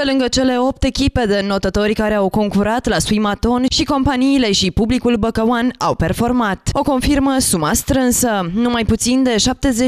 Pe lângă cele 8 echipe de notători care au concurat la swimaton, și companiile și publicul băcăuan au performat. O confirmă suma strânsă, numai puțin de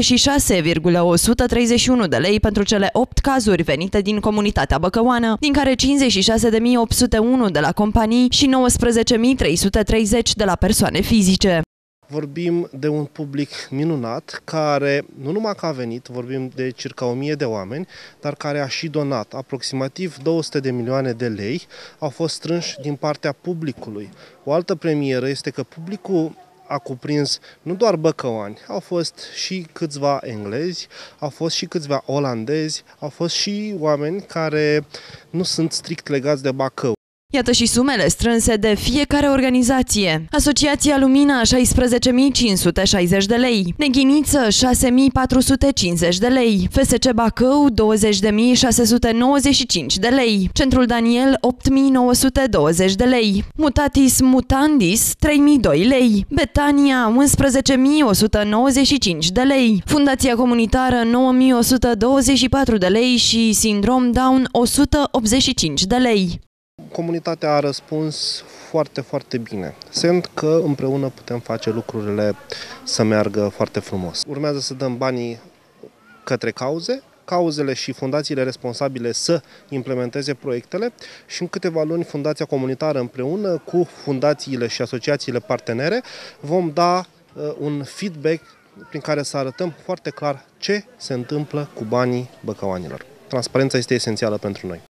76,131 de lei pentru cele 8 cazuri venite din comunitatea băcăuană, din care 56.801 de la companii și 19.330 de la persoane fizice. Vorbim de un public minunat care nu numai că a venit, vorbim de circa 1000 de oameni, dar care a și donat. Aproximativ 200 de milioane de lei au fost strânși din partea publicului. O altă premieră este că publicul a cuprins nu doar băcăuani, au fost și câțiva englezi, au fost și câțiva olandezi, au fost și oameni care nu sunt strict legați de Bacău. Iată și sumele strânse de fiecare organizație. Asociația Lumina 16.560 de lei, Neghiniță 6.450 de lei, FSC Bacău 20.695 de lei, Centrul Daniel 8.920 de lei, Mutatis Mutandis 3.002 lei, Betania 11.195 de lei, Fundația Comunitară 9.124 de lei și Sindrom Down 185 de lei. Comunitatea a răspuns foarte, foarte bine. Simt că împreună putem face lucrurile să meargă foarte frumos. Urmează să dăm banii către cauzele și fundațiile responsabile să implementeze proiectele și în câteva luni Fundația Comunitară împreună cu fundațiile și asociațiile partenere vom da un feedback prin care să arătăm foarte clar ce se întâmplă cu banii băcăuanilor. Transparența este esențială pentru noi.